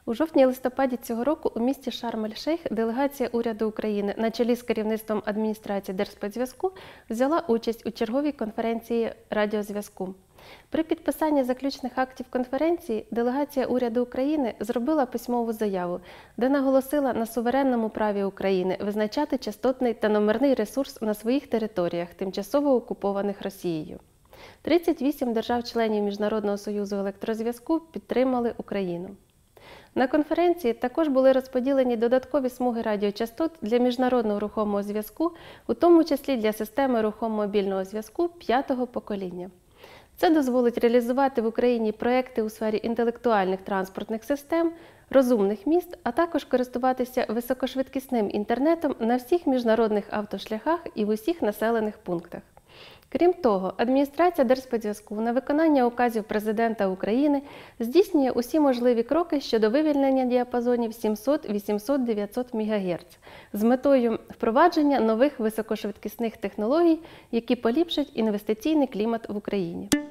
У жовтні-листопаді цього року у місті Шарм-ель-Шейх делегація уряду України на чолі з керівництвом адміністрації Держспецзв'язку взяла участь у черговій конференції радіозв'язку. При підписанні заключних актів конференції делегація уряду України зробила письмову заяву, де наголосила на суверенному праві України визначати частотний та номерний ресурс на своїх територіях, тимчасово окупованих Росією. 38 держав-членів Міжнародного союзу електрозв'язку підтримали Україну. На конференції також були розподілені додаткові смуги радіочастот для міжнародного рухомого зв'язку, у тому числі для системи рухомого мобільного зв'язку 5-го покоління. Це дозволить реалізувати в Україні проекти у сфері інтелектуальних транспортних систем, розумних міст, а також користуватися високошвидкісним інтернетом на всіх міжнародних автошляхах і в усіх населених пунктах. Крім того, адміністрація Держспецзв'язку на виконання указів Президента України здійснює усі можливі кроки щодо вивільнення діапазонів 700, 800, 900 МГц з метою впровадження нових високошвидкісних технологій, які поліпшать інвестиційний клімат в Україні.